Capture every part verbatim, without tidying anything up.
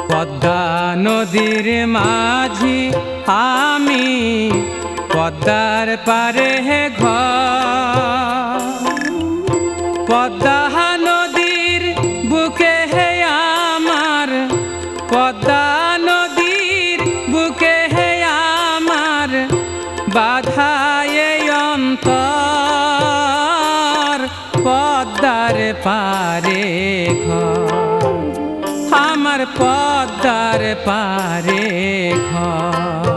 পদ্মা নদীর মাঝি আমি, পদ্মার পারে হে ঘর। পদ্মা নদীর বুকে হে আমার, পদ্মা নদীর বুকে হে আমার, বাধায় অন্তর পদ্মার পারে ঘর, আমার পদ্মার পারে ঘর।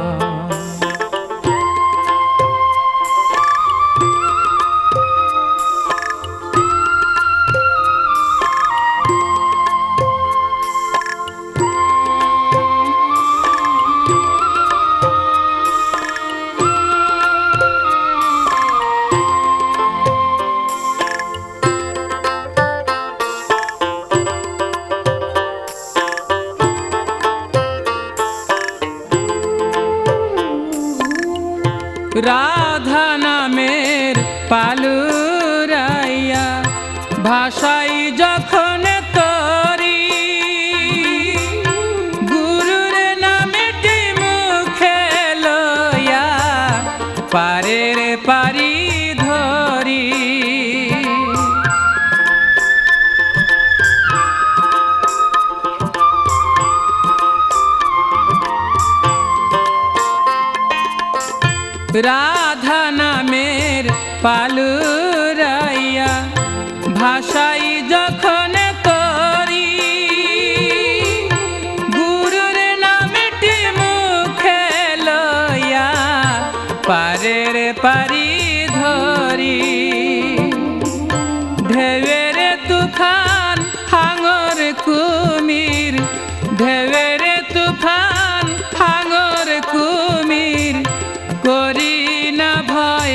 রাধা নামের পালুরাইয়া ভাষাই যখন তরি, গুরুর নামেটি মুখে লইয়া পারের পারি ধরি। রাধা নামের পালুরাইয়া ভাষাই যখন তরি, গুরুর নামটি মুখে লইয়া পারের পারি ধরি। ঢেউয়ের তুফান হাঙর কুমির, ঢেউয়ের তুফান হাঙর কুমির, করি না ভয়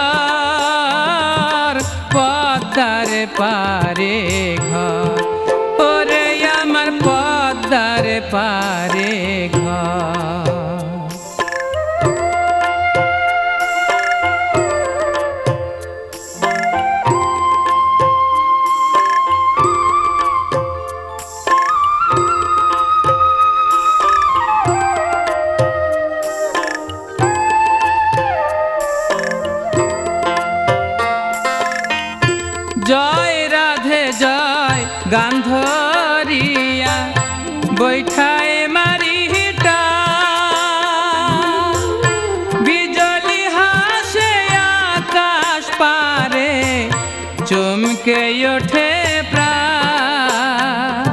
ডর পদ্মার পারে ঘর, ওরে আমার পদ্মার পারে ঘর। জয় রাধে জয় গান ধরিয়া বৈঠায় মারিটা, বিজলি হাসে আকাশ পারে চমকে ওঠে প্রাণ।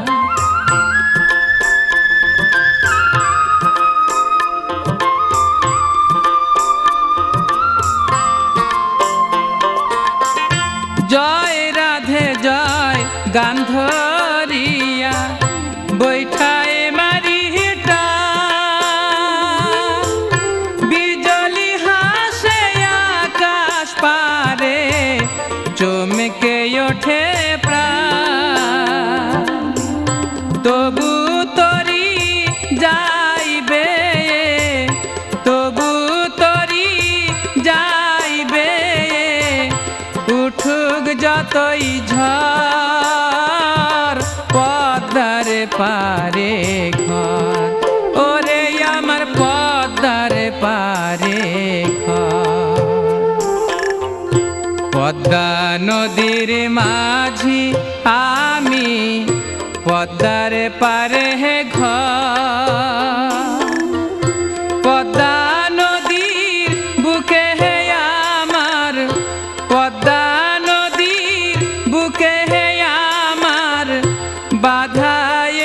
জয় রাধে জয় গান ধরিয়া বৈঠায় মারিটা, বিজলি হাসে আকাশ পারে চমকে ওঠে প্রাণ। তবু তরি যাইবে, তবু তরি যাইবে, উঠুক যতই ঝড় পদ্মার পারে ঘর, ওরে আমার পদ্মার পারে ঘর। পদ্মা নদীর মাঝি আমি, পদ্মার পারে হে ঘর। পদ্মা নদীর বুকে হে আমার, পদ্মা নদীর বুকে হে আমার, বাধায়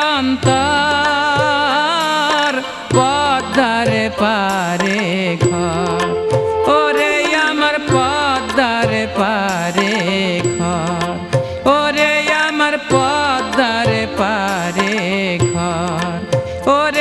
অন্তর পদ্মার পারে ঘর, ওরে আমার পদ্মার পারে ঘর, ওরে আমার পদ্মার পারে ঘর, ওরে